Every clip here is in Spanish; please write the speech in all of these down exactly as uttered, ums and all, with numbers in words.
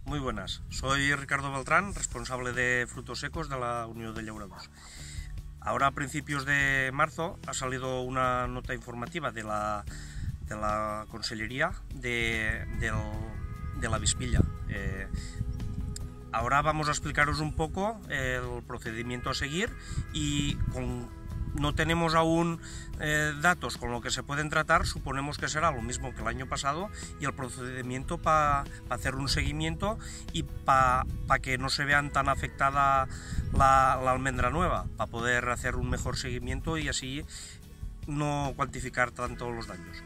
Muy buenas, soy Ricardo Beltrán, responsable de frutos secos de la Unión de Llauradors. Ahora a principios de marzo ha salido una nota informativa de la, de la Consellería de, del, de la Vispilla. Eh, ahora vamos a explicaros un poco el procedimiento a seguir y con no tenemos aún eh, datos con lo que se pueden tratar, suponemos que será lo mismo que el año pasado y el procedimiento para pa hacer un seguimiento y para pa que no se vean tan afectada la, la almendra nueva, para poder hacer un mejor seguimiento y así no cuantificar tanto los daños.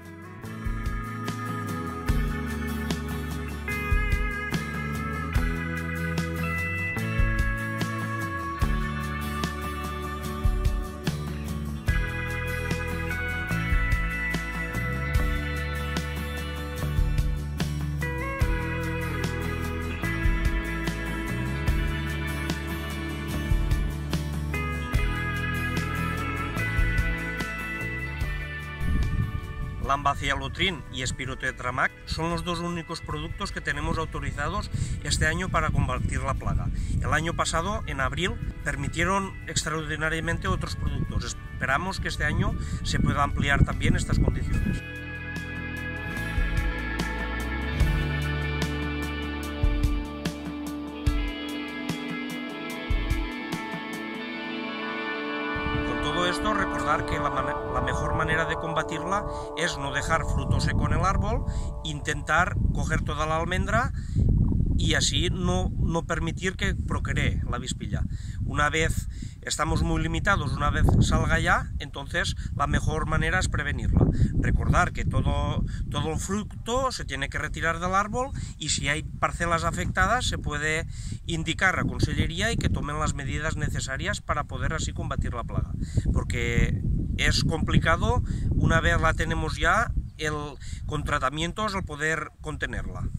Lambacialotrin y Espirotetramac son los dos únicos productos que tenemos autorizados este año para combatir la plaga. El año pasado, en abril, permitieron extraordinariamente otros productos. Esperamos que este año se pueda ampliar también estas condiciones. Todo esto, recordar que la, la mejor manera de combatirla es no dejar fruto seco en el árbol, intentar coger toda la almendra y así no, no permitir que procree la vispilla. Una vez estamos muy limitados, una vez salga ya, entonces la mejor manera es prevenirla. Recordar que todo, todo el fruto se tiene que retirar del árbol y si hay parcelas afectadas se puede indicar a Consellería y que tomen las medidas necesarias para poder así combatir la plaga. Porque es complicado, una vez la tenemos ya, el, con tratamientos el poder contenerla.